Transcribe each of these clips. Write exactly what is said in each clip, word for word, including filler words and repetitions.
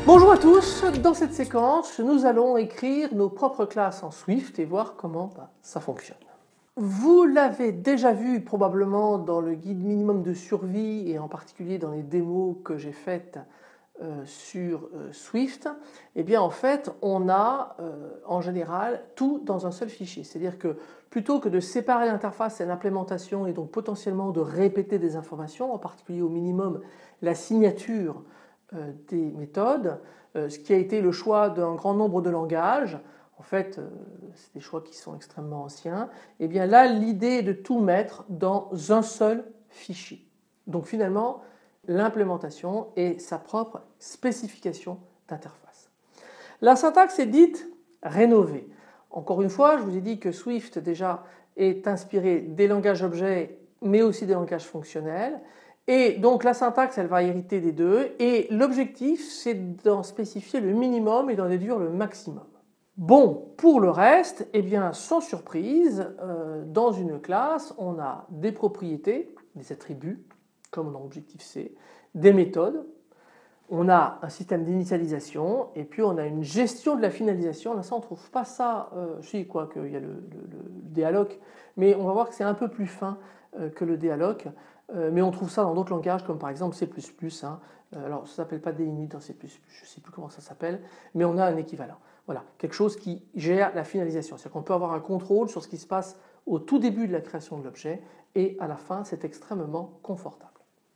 Bonjour à tous, dans cette séquence, nous allons écrire nos propres classes en Swift et voir comment bah, ça fonctionne. Vous l'avez déjà vu probablement dans le guide minimum de survie et en particulier dans les démos que j'ai faites euh, sur euh, Swift. Eh bien en fait, on a euh, en général tout dans un seul fichier. C'est-à-dire que plutôt que de séparer l'interface et l'implémentation et donc potentiellement de répéter des informations, en particulier au minimum la signature euh, des méthodes, euh, ce qui a été le choix d'un grand nombre de langages, en fait, euh, c'est des choix qui sont extrêmement anciens, et bien là, l'idée est de tout mettre dans un seul fichier. Donc finalement, l'implémentation est sa propre spécification d'interface. La syntaxe est dite rénovée. Encore une fois, je vous ai dit que Swift déjà est inspiré des langages objets, mais aussi des langages fonctionnels. Et donc la syntaxe, elle va hériter des deux. Et l'objectif, c'est d'en spécifier le minimum et d'en déduire le maximum. Bon, pour le reste, eh bien, sans surprise, euh, dans une classe, on a des propriétés, des attributs, comme dans Objective-C, des méthodes, on a un système d'initialisation et puis on a une gestion de la finalisation. Là, ça, on ne trouve pas ça, euh, si, quoi qu'il y a le, le, le dealloc, mais on va voir que c'est un peu plus fin euh, que le dealloc, euh, mais on trouve ça dans d'autres langages comme par exemple C plus plus. Hein. Alors, ça ne s'appelle pas d'init dans C plus plus, je ne sais plus comment ça s'appelle, mais on a un équivalent. Voilà, quelque chose qui gère la finalisation. C'est-à-dire qu'on peut avoir un contrôle sur ce qui se passe au tout début de la création de l'objet et à la fin, c'est extrêmement confortable.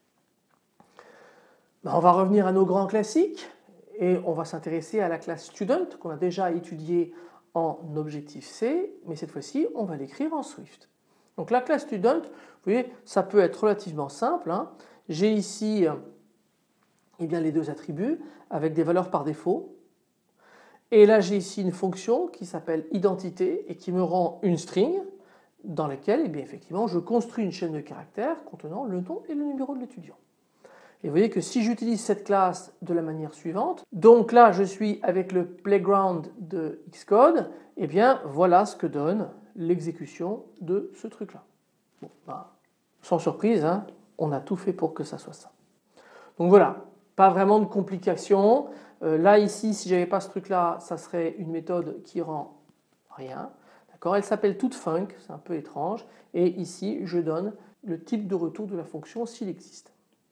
Ben, on va revenir à nos grands classiques et on va s'intéresser à la classe Student qu'on a déjà étudiée en Objective-C, mais cette fois-ci, on va l'écrire en Swift. Donc la classe Student, vous voyez, ça peut être relativement simple. Hein. J'ai ici eh bien, les deux attributs avec des valeurs par défaut. Et là, j'ai ici une fonction qui s'appelle identité et qui me rend une string dans laquelle, eh bien, effectivement, je construis une chaîne de caractères contenant le nom et le numéro de l'étudiant. Et vous voyez que si j'utilise cette classe de la manière suivante, donc là, je suis avec le playground de Xcode, eh bien, voilà ce que donne l'exécution de ce truc-là. Bon, ben, sans surprise, hein, on a tout fait pour que ça soit ça. Donc voilà, pas vraiment de complications. Euh, là, ici, si je n'avais pas ce truc-là, ça serait une méthode qui rend rien. D'accord ? Elle s'appelle toutFunc, c'est un peu étrange. Et ici, je donne le type de retour de la fonction s'il existe.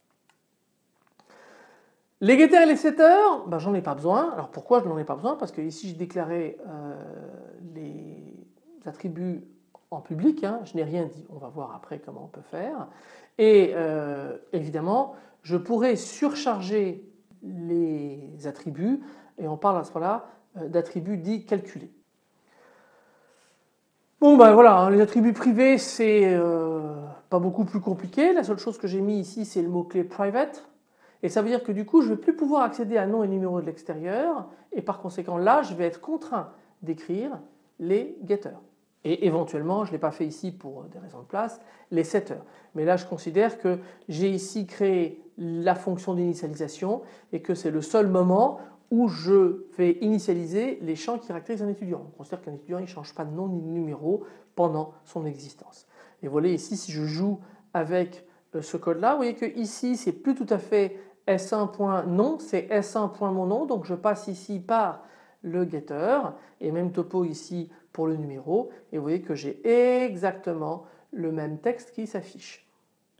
Les getters et les setters, ben, j'en ai pas besoin. Alors pourquoi je n'en ai pas besoin? Parce que ici, j'ai déclaré euh, les attributs en public. Hein. Je n'ai rien dit. On va voir après comment on peut faire. Et euh, évidemment, je pourrais surcharger les attributs et on parle à ce moment-là d'attributs dits calculés. Bon ben voilà, hein, les attributs privés c'est euh, pas beaucoup plus compliqué. La seule chose que j'ai mis ici c'est le mot-clé private et ça veut dire que du coup je ne vais plus pouvoir accéder à nom et numéro de l'extérieur et par conséquent là je vais être contraint d'écrire les getters. Et éventuellement, je ne l'ai pas fait ici pour des raisons de place, les setters. Mais là, je considère que j'ai ici créé la fonction d'initialisation et que c'est le seul moment où je vais initialiser les champs qui caractérisent un étudiant. On considère qu'un étudiant ne change pas de nom ni de numéro pendant son existence. Et voilà ici, si je joue avec ce code-là, vous voyez que ici, c'est plus tout à fait S un.nom, c'est S un.monnom. Donc je passe ici par le getter et même topo ici pour le numéro et vous voyez que j'ai exactement le même texte qui s'affiche.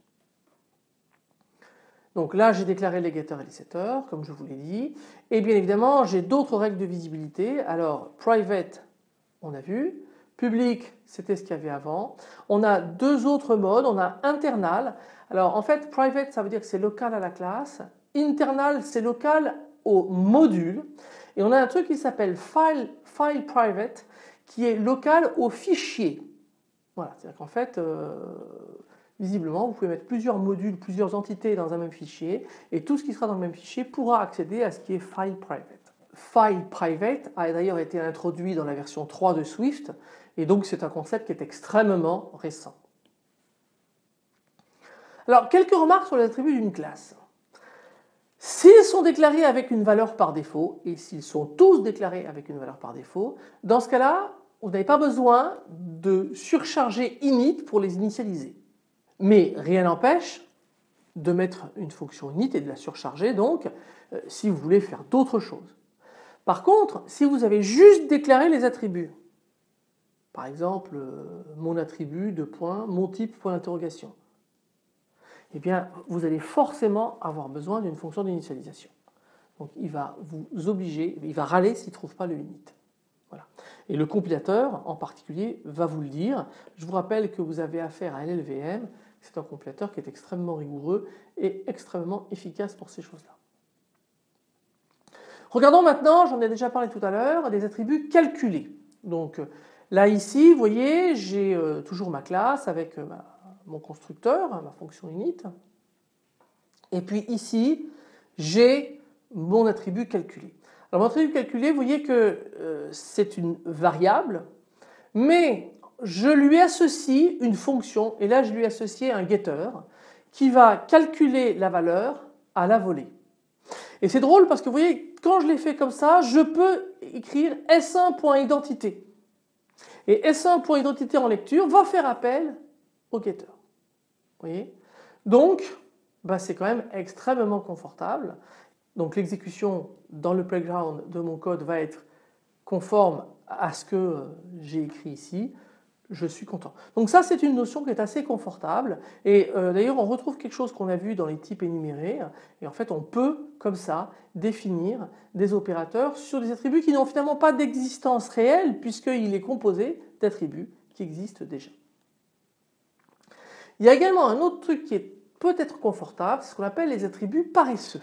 Donc là j'ai déclaré les getters et les setters comme je vous l'ai dit et bien évidemment j'ai d'autres règles de visibilité. Alors private on a vu, public c'était ce qu'il y avait avant, on a deux autres modes, on a internal. Alors en fait private ça veut dire que c'est local à la classe, internal c'est local au module. Et on a un truc qui s'appelle file, file private qui est local au fichier. Voilà, c'est-à-dire qu'en fait, euh, visiblement, vous pouvez mettre plusieurs modules, plusieurs entités dans un même fichier et tout ce qui sera dans le même fichier pourra accéder à ce qui est file private. File private a d'ailleurs été introduit dans la version trois de Swift et donc c'est un concept qui est extrêmement récent. Alors, quelques remarques sur les attributs d'une classe. S'ils sont déclarés avec une valeur par défaut, et s'ils sont tous déclarés avec une valeur par défaut, dans ce cas-là, vous n'avez pas besoin de surcharger init pour les initialiser. Mais rien n'empêche de mettre une fonction init et de la surcharger donc euh, si vous voulez faire d'autres choses. Par contre, si vous avez juste déclaré les attributs, par exemple euh, mon attribut de point, mon type point d'interrogation, eh bien vous allez forcément avoir besoin d'une fonction d'initialisation. Donc il va vous obliger, il va râler s'il ne trouve pas le init. Voilà. Et le compilateur en particulier va vous le dire. Je vous rappelle que vous avez affaire à L L V M, c'est un compilateur qui est extrêmement rigoureux et extrêmement efficace pour ces choses-là. Regardons maintenant, j'en ai déjà parlé tout à l'heure, des attributs calculés. Donc là ici, vous voyez, j'ai euh, toujours ma classe avec euh, ma, mon constructeur, hein, ma fonction init. Et puis ici, j'ai mon attribut calculé. Alors mon attribut calculé, vous voyez que euh, c'est une variable, mais je lui associe une fonction, et là je lui associe un getter, qui va calculer la valeur à la volée. Et c'est drôle parce que vous voyez, quand je l'ai fait comme ça, je peux écrire S un point identité. Et S un point identité en lecture va faire appel au getter. Vous voyez? Donc, bah, c'est quand même extrêmement confortable. Donc l'exécution dans le playground de mon code va être conforme à ce que j'ai écrit ici. Je suis content. Donc ça, c'est une notion qui est assez confortable. Et euh, d'ailleurs, on retrouve quelque chose qu'on a vu dans les types énumérés. Et en fait, on peut, comme ça, définir des opérateurs sur des attributs qui n'ont finalement pas d'existence réelle, puisqu'il est composé d'attributs qui existent déjà. Il y a également un autre truc qui est peut-être confortable, c'est ce qu'on appelle les attributs paresseux.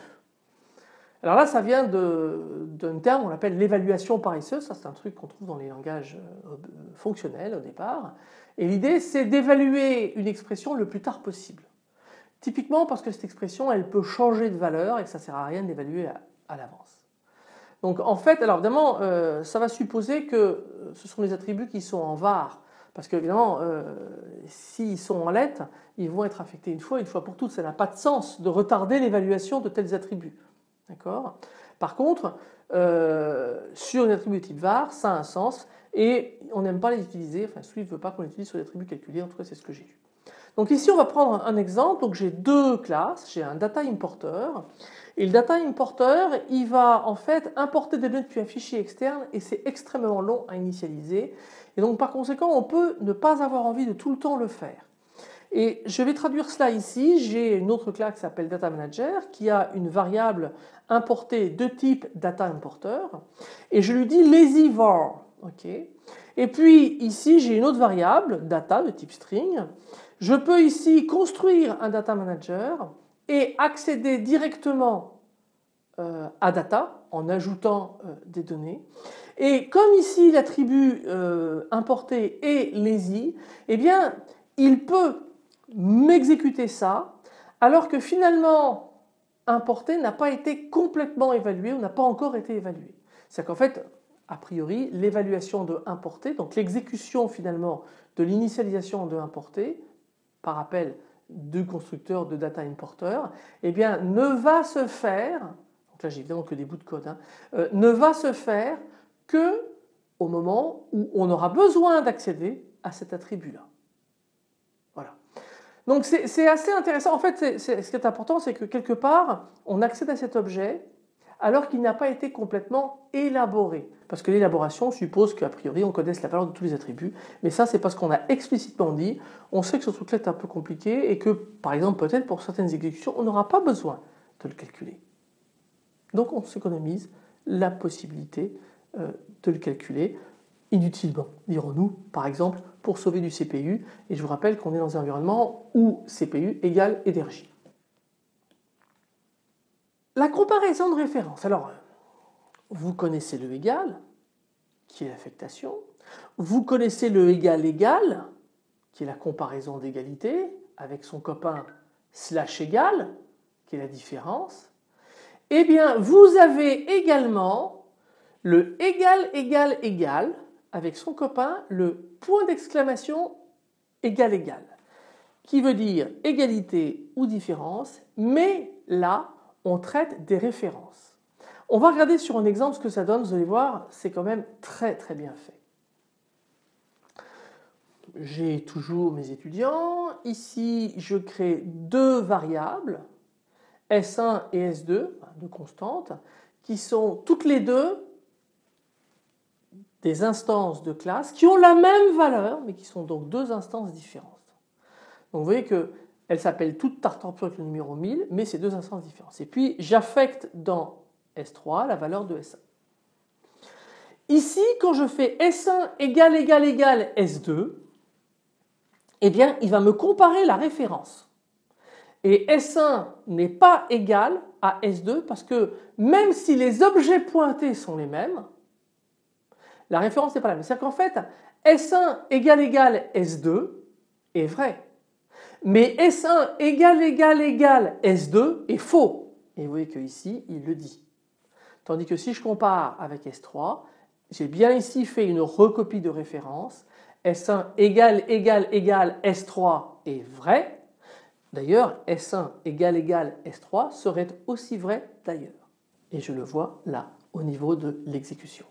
Alors là, ça vient d'un terme qu'on appelle l'évaluation paresseuse. Ça, c'est un truc qu'on trouve dans les langages fonctionnels au départ. Et l'idée, c'est d'évaluer une expression le plus tard possible. Typiquement parce que cette expression, elle peut changer de valeur et que ça ne sert à rien d'évaluer à, à l'avance. Donc en fait, alors évidemment, euh, ça va supposer que ce sont des attributs qui sont en var. Parce qu'évidemment, euh, s'ils sont en let, ils vont être affectés une fois, une fois pour toutes. Ça n'a pas de sens de retarder l'évaluation de tels attributs. D'accord ? Par contre, euh, sur un attribut type var, ça a un sens et on n'aime pas les utiliser, enfin Swift ne veut pas qu'on les utilise sur des attributs calculés, en tout cas c'est ce que j'ai vu. Donc ici on va prendre un exemple, donc j'ai deux classes, j'ai un data importer et le data importer il va en fait importer des données depuis un fichier externe et c'est extrêmement long à initialiser et donc par conséquent on peut ne pas avoir envie de tout le temps le faire. Et je vais traduire cela ici, j'ai une autre classe qui s'appelle Data Manager qui a une variable importée de type Data Importer et je lui dis lazy var. Okay. Et puis ici j'ai une autre variable, data de type string. Je peux ici construire un Data Manager et accéder directement euh, à data en ajoutant euh, des données. Et comme ici l'attribut euh, importé est lazy, eh bien il peut m'exécuter ça, alors que finalement, importé n'a pas été complètement évalué ou n'a pas encore été évalué. C'est-à-dire qu'en fait, a priori, l'évaluation de importé, donc l'exécution finalement de l'initialisation de importé, par appel du constructeur de data importer, eh bien, ne va se faire, donc là j'ai évidemment que des bouts de code, hein, euh, ne va se faire que au moment où on aura besoin d'accéder à cet attribut-là. Voilà. Donc c'est assez intéressant. En fait, c'est, c'est, ce qui est important, c'est que quelque part, on accède à cet objet alors qu'il n'a pas été complètement élaboré. Parce que l'élaboration suppose qu'a priori, on connaisse la valeur de tous les attributs. Mais ça, c'est parce qu'on a explicitement dit, on sait que ce truc-là est un peu compliqué et que, par exemple, peut-être pour certaines exécutions, on n'aura pas besoin de le calculer. Donc on s'économise la possibilité euh, de le calculer inutilement, dirons-nous, par exemple, pour sauver du C P U. Et je vous rappelle qu'on est dans un environnement où C P U égale énergie. La comparaison de référence. Alors, vous connaissez le égal, qui est l'affectation. Vous connaissez le égal égal, qui est la comparaison d'égalité, avec son copain slash égal, qui est la différence. Eh bien, vous avez également le égal égal égal, avec son copain, le point d'exclamation égal égal, qui veut dire égalité ou différence, mais là, on traite des références. On va regarder sur un exemple ce que ça donne, vous allez voir, c'est quand même très très bien fait. j'ai toujours mes étudiants. Ici, je crée deux variables, S un et S deux, deux constantes, qui sont toutes les deux des instances de classe qui ont la même valeur, mais qui sont donc deux instances différentes. Donc vous voyez qu'elles s'appellent toutes Tartampion avec le numéro mille, mais c'est deux instances différentes. Et puis j'affecte dans S trois la valeur de S un. Ici, quand je fais S un égale égale égale S deux, eh bien, il va me comparer la référence. Et S un n'est pas égal à S deux parce que même si les objets pointés sont les mêmes, la référence n'est pas la même. C'est-à-dire qu'en fait, S un égale égale S deux est vrai. Mais S un égale égale égale S deux est faux. Et vous voyez qu'ici, il le dit. Tandis que si je compare avec S trois, j'ai bien ici fait une recopie de référence. S un égale égale égale S trois est vrai. D'ailleurs, S un égale égale S trois serait aussi vrai d'ailleurs. Et je le vois là, au niveau de l'exécution.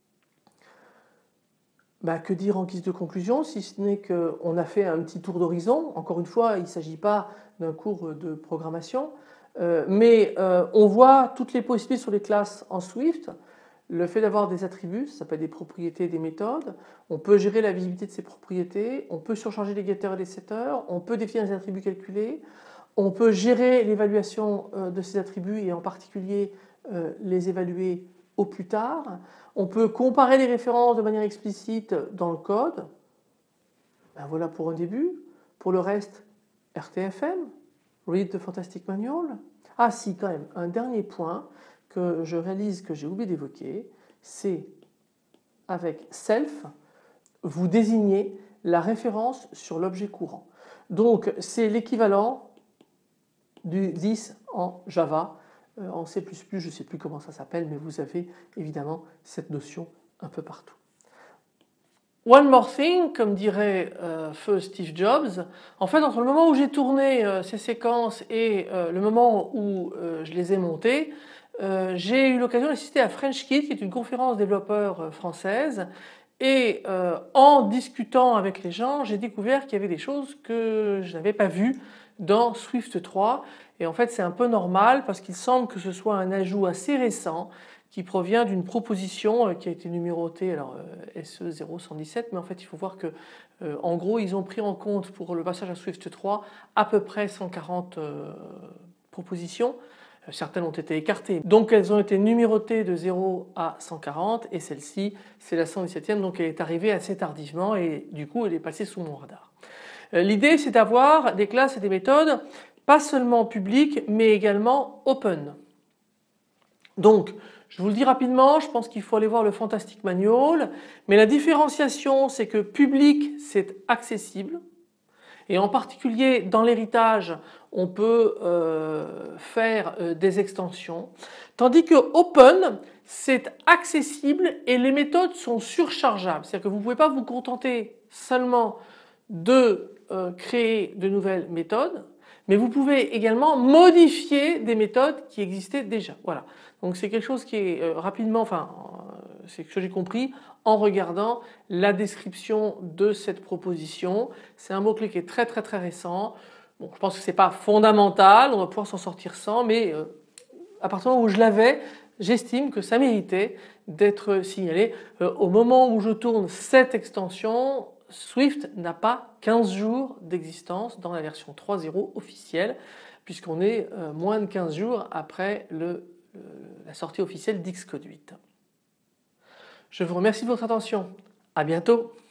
Bah, que dire en guise de conclusion, si ce n'est qu'on a fait un petit tour d'horizon. Encore une fois, il ne s'agit pas d'un cours de programmation, euh, mais euh, on voit toutes les possibilités sur les classes en Swift. Le fait d'avoir des attributs, ça s'appelle des propriétés, des méthodes. On peut gérer la visibilité de ces propriétés, on peut surcharger les getters et les setters, on peut définir des attributs calculés, on peut gérer l'évaluation de ces attributs et en particulier les évaluer au plus tard. On peut comparer les références de manière explicite dans le code. Ben voilà pour un début. Pour le reste, R T F M, Read the Fantastic Manual. Ah si, quand même, un dernier point que je réalise que j'ai oublié d'évoquer, c'est avec self, vous désignez la référence sur l'objet courant. Donc c'est l'équivalent du this en Java. En C plus plus, je ne sais plus comment ça s'appelle, mais vous avez évidemment cette notion un peu partout. One more thing, comme dirait euh, feu Steve Jobs, en fait entre le moment où j'ai tourné euh, ces séquences et euh, le moment où euh, je les ai montées, euh, j'ai eu l'occasion d'assister à FrenchKit, qui est une conférence développeur euh, française, et euh, en discutant avec les gens, j'ai découvert qu'il y avait des choses que je n'avais pas vues dans Swift trois. Et en fait, c'est un peu normal parce qu'il semble que ce soit un ajout assez récent qui provient d'une proposition qui a été numérotée, alors S E zéro cent dix-sept, mais en fait, il faut voir que, euh, en gros, ils ont pris en compte pour le passage à Swift trois à peu près cent quarante euh, propositions. Certaines ont été écartées, donc elles ont été numérotées de zéro à cent quarante et celle-ci, c'est la cent dix-septième, donc elle est arrivée assez tardivement et du coup, elle est passée sous mon radar. L'idée, c'est d'avoir des classes et des méthodes pas seulement publiques, mais également open. Donc, je vous le dis rapidement, je pense qu'il faut aller voir le Fantastic Manual, mais la différenciation, c'est que public, c'est accessible, et en particulier dans l'héritage, on peut euh, faire euh, des extensions, tandis que open, c'est accessible et les méthodes sont surchargeables, c'est-à-dire que vous ne pouvez pas vous contenter seulement de euh, créer de nouvelles méthodes, mais vous pouvez également modifier des méthodes qui existaient déjà. Voilà. Donc c'est quelque chose qui est euh, rapidement, enfin, euh, c'est ce que j'ai compris en regardant la description de cette proposition. C'est un mot-clé qui est très très très récent. Bon, je pense que c'est pas fondamental, on va pouvoir s'en sortir sans, mais euh, à partir du moment où je l'avais, j'estime que ça méritait d'être signalé. Euh, au moment où je tourne cette extension, Swift n'a pas quinze jours d'existence dans la version trois point zéro officielle, puisqu'on est euh, moins de quinze jours après le, le, la sortie officielle d'Xcode huit. Je vous remercie de votre attention. À bientôt.